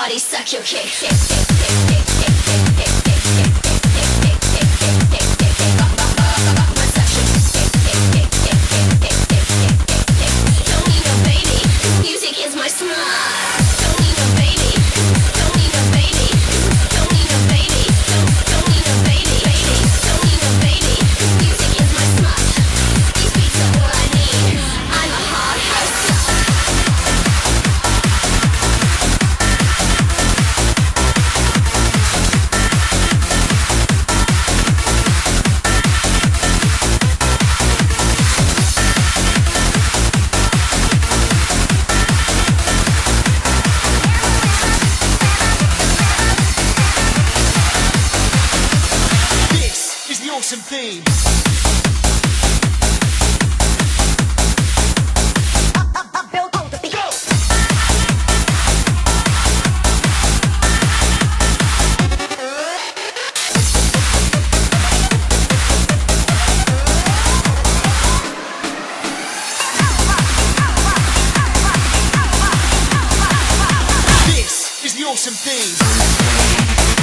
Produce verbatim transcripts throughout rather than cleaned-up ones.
body, suck your kick. Don't need no baby, music is my smile. Don't need no baby, don't need no baby, don't need no baby, don't don't need no baby, baby, don't need no baby, music is my smile. These beats are all I need. I'm a hard house slut. Awesome theme. This is the awesome theme.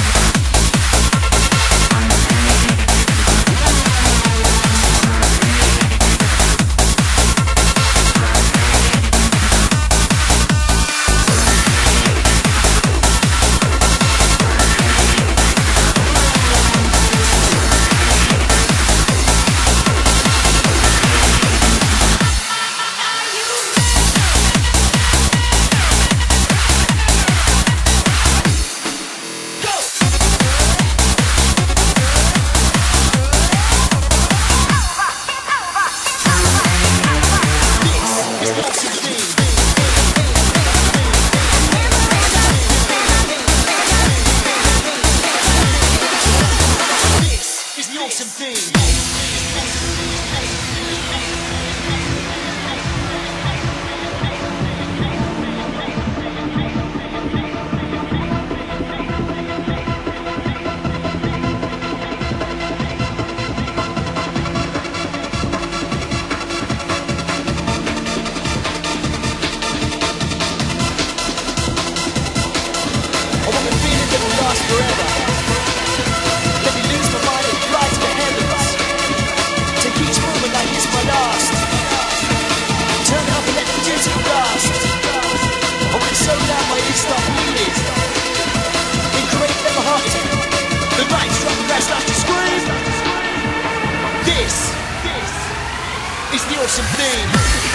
Forever. Let me lose my mind and fly to the heavens. Take each moment like it's my last. Turn it up and let the music blast. I want it so loud my ears start bleeding. In great never heart attack. The night's drop and that's like to scream. This, this is the awesome thing.